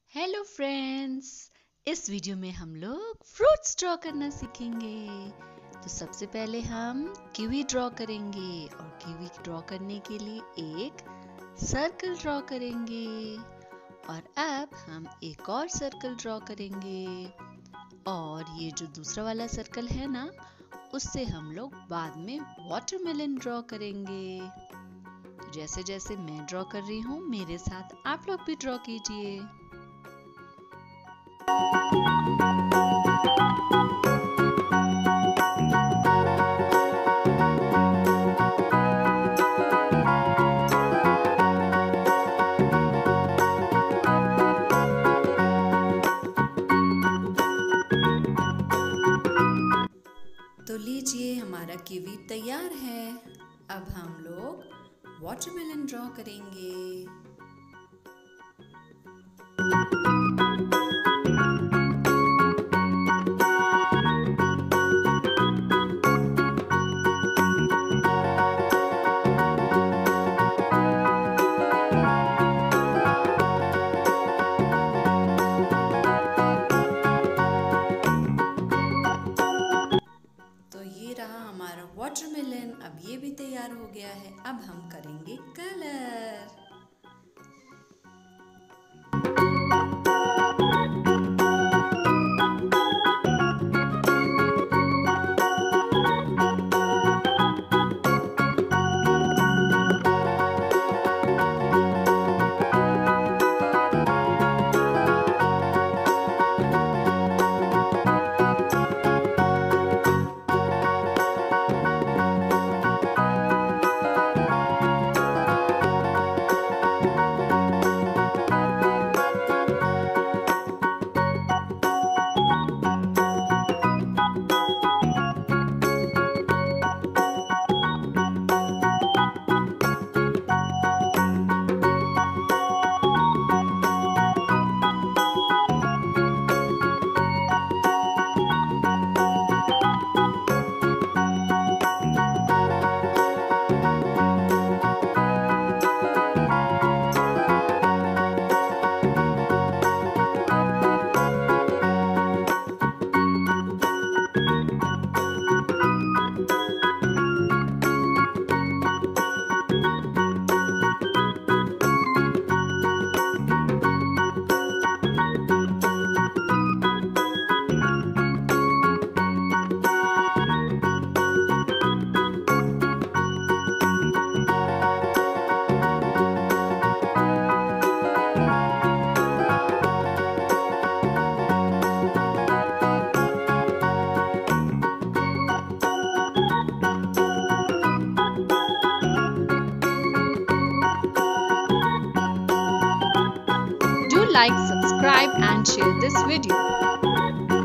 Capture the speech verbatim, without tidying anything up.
Hello friends. इस video में हम लोग फ्रूट्स ड्रॉ करना सीखेंगे। तो सबसे पहले हम कीवी ड्रॉ करेंगे और कीवी ड्रॉ करने के लिए एक सर्कल ड्रॉ करेंगे और अब हम एक और सर्कल ड्रॉ करेंगे और ये जो दूसरा वाला सर्कल है ना, उससे हम लोग बाद में वाटरमेलन ड्रॉ करेंगे। तो जैसे जैसे मैं ड्रॉ कर रही हूँ, मेरे साथ आप लोग भी ड्रॉ कीजिए। तो लीजिए, हमारा कीवी तैयार है। अब हम लोग वाटरमेलन ड्रॉ करेंगे। हमारा वाटरमेलन अब ये भी तैयार हो गया है। अब हम करेंगे colour. Like, subscribe and share this video.